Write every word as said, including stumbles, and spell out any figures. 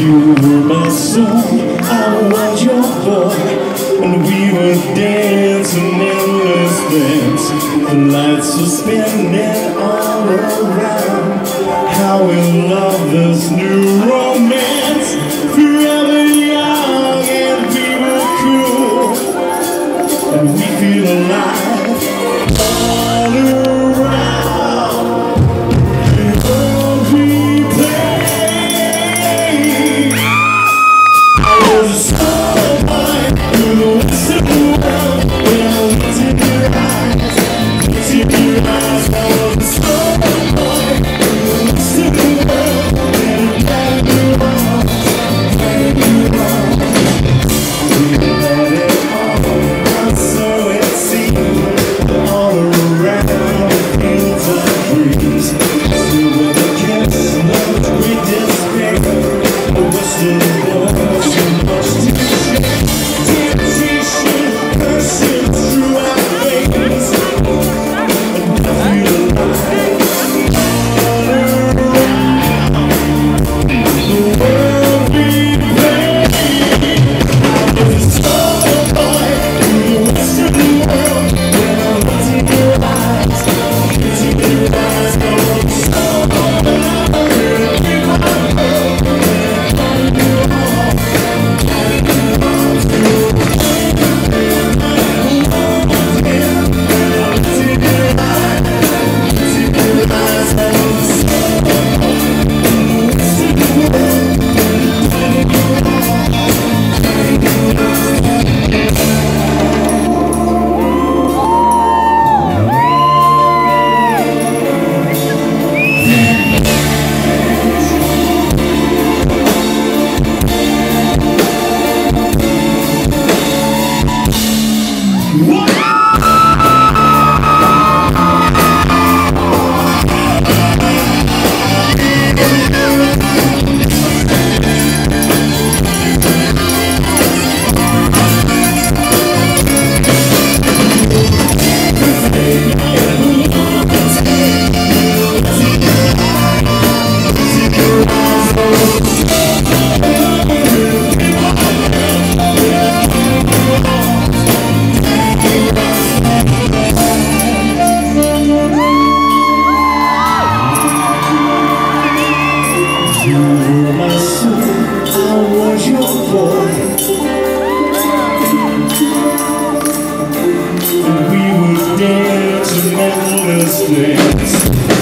You were my soul, I was your boy, and we were dancing endless dance. The lights were spinning all around. How we love this new romance. Forever young and we were cool, and we feel alive all around. The world we play. I was a small boy through the western world. When I looked in your eyes, looked in your eyes, I was a small boy through the western world. When I got you wrong, got you wrong. We had it all, and so it seemed. All around the fields of dreams, we were the kiss of great despair. The western world was so much to share. Temptation coursing through our veins, and I feel alive all around the world we play. I was a small boy in the western world. When I looked in your eyes, looked in your eyes, I was a small boy in my world. When I got you wrong, got you wrong too. When I looked in your eyes, looked in your eyes, I was a small boy in the western world. Got you wrong, got you wrong. You were my soul, I was your boy, and we would dance in endless days.